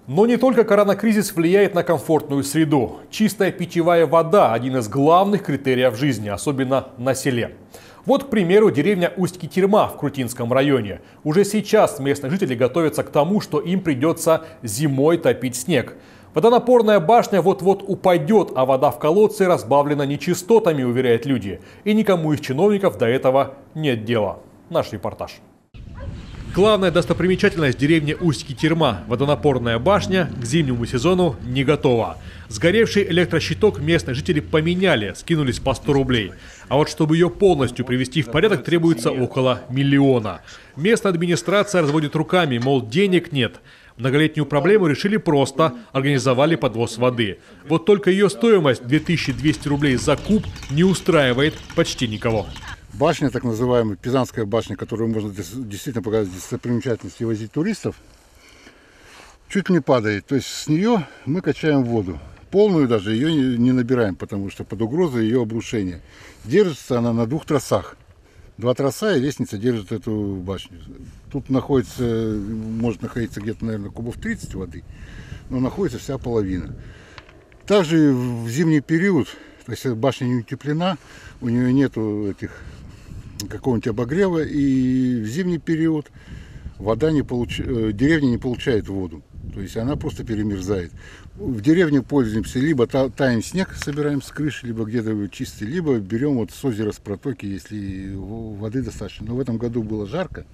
Но не только коронакризис влияет на комфортную среду. Чистая питьевая вода – один из главных критериев жизни, особенно на селе. Вот, к примеру, деревня Усть-Китерма в Крутинском районе. Уже сейчас местные жители готовятся к тому, что им придется зимой топить снег. Водонапорная башня вот-вот упадет, а вода в колодце разбавлена нечистотами, уверяют люди. И никому из чиновников до этого нет дела. Наш репортаж. Главная достопримечательность деревни Усть-Китерма – водонапорная башня к зимнему сезону не готова. Сгоревший электрощиток местные жители поменяли, скинулись по 100 рублей. А вот чтобы ее полностью привести в порядок, требуется около 1 миллиона. Местная администрация разводит руками, мол, денег нет. Многолетнюю проблему решили просто, организовали подвоз воды. Вот только ее стоимость 2200 рублей за куб не устраивает почти никого. Башня, так называемая Пизанская башня, которую можно действительно показать достопримечательности и возить туристов, чуть не падает. То есть с нее мы качаем воду. Полную даже ее не набираем, потому что под угрозой ее обрушения. Держится она на 2 тросах. 2 троса и лестница держит эту башню. Тут находится, может находиться где-то, наверное, кубов 30 воды, но находится вся половина. Также в зимний период, то есть башня не утеплена, у нее нету какого-нибудь обогрева, и в зимний период деревня не получает воду. То есть она просто перемерзает. В деревне пользуемся, либо таем снег, собираем с крыши, либо где-то чистый, либо берем вот с озера, с протоки, если воды достаточно. Но в этом году было жарко,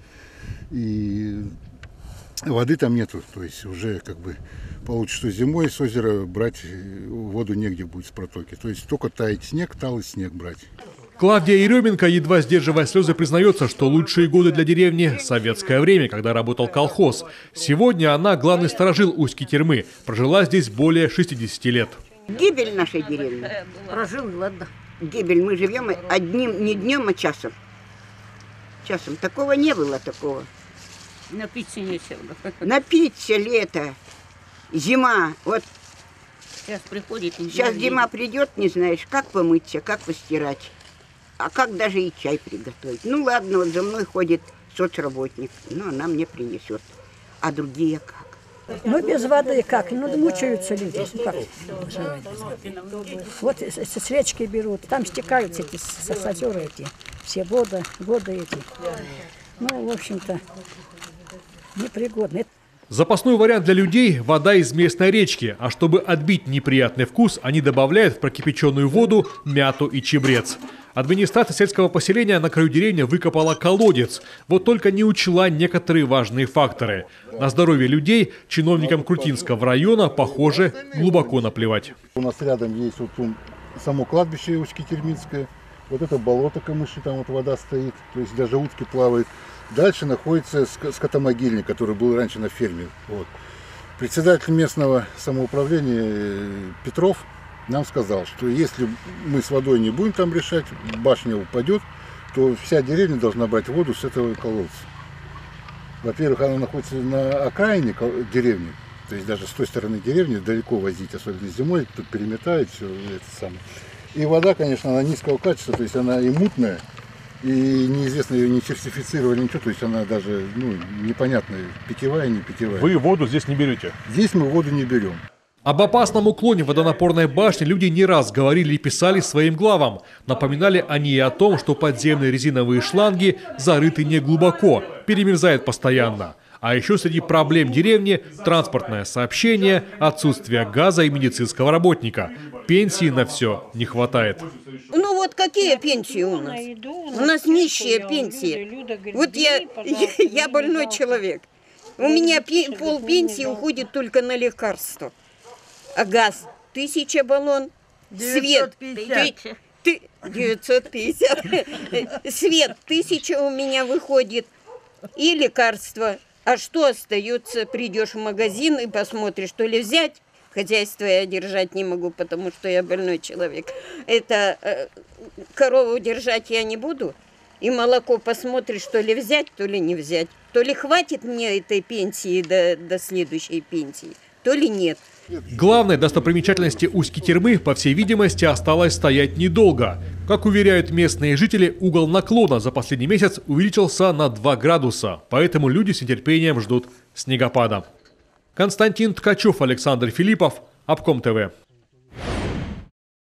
и воды там нету. То есть уже как бы получится, что зимой с озера брать воду негде будет с протоки. То есть только таять снег, талый снег брать. Клавдия Еременко, едва сдерживая слезы, признается, что лучшие годы для деревни – советское время, когда работал колхоз. Сегодня она главный сторожил Усть-Китермы. Прожила здесь более 60 лет. Гибель нашей деревни. Прожил, ладно. Гибель. Мы живем одним не днем, а часом. Часом. Такого не было, такого. Напиться нечего. Напиться лето, зима. Вот Сейчас приходит. сейчас зима придет, не знаешь, как помыться, как постирать. А как даже и чай приготовить. Ну ладно, вот за мной ходит соцработник, но она мне принесет. А другие как? Ну без воды как? Ну мучаются люди. Ну, как выживать без воды? Вот с речки берут, там стекаются эти с озера эти, все воды эти. Ну, в общем-то, непригодны. Запасной вариант для людей – вода из местной речки. А чтобы отбить неприятный вкус, они добавляют в прокипяченную воду мяту и чабрец. Администрация сельского поселения на краю деревни выкопала колодец. Вот только не учла некоторые важные факторы. На здоровье людей чиновникам Крутинского района, похоже, глубоко наплевать. У нас рядом есть вот само кладбище Усть-Китерминское. Вот это болото камыши, там вот вода стоит, то есть даже утки плавают. Дальше находится скотомогильник, который был раньше на ферме. Вот. Председатель местного самоуправления Петров нам сказал, что если мы с водой не будем там решать, башня упадет, то вся деревня должна брать воду с этого колодца. Во-первых, она находится на окраине деревни, то есть даже с той стороны деревни далеко возить, особенно зимой, тут переметает все это самое. И вода, конечно, она низкого качества, то есть она и мутная, и неизвестно, ее не сертифицировали, ничего, то есть она даже непонятная, питьевая, не питьевая. Вы воду здесь не берете? Здесь мы воду не берем. Об опасном уклоне водонапорной башни люди не раз говорили и писали своим главам. Напоминали они и о том, что подземные резиновые шланги зарыты неглубоко, перемерзают постоянно. А еще среди проблем деревни – транспортное сообщение, отсутствие газа и медицинского работника. Пенсии на все не хватает. Ну вот какие пенсии у нас? У нас нищие пенсии. Вот я больной человек. У меня полпенсии уходит только на лекарства. А газ 1000 баллон, свет 950, свет 1000 у меня выходит и лекарства. А что остается? Придешь в магазин и посмотришь, то ли взять. Хозяйство я держать не могу, потому что я больной человек. Это корову держать я не буду. И молоко посмотришь, то ли взять, то ли не взять. То ли хватит мне этой пенсии до следующей пенсии, то ли нет. Главной достопримечательности Усть-Китермы, по всей видимости, осталось стоять недолго. Как уверяют местные жители, угол наклона за последний месяц увеличился на 2 градуса. Поэтому люди с нетерпением ждут снегопада. Константин Ткачев, Александр Филиппов, Обком ТВ.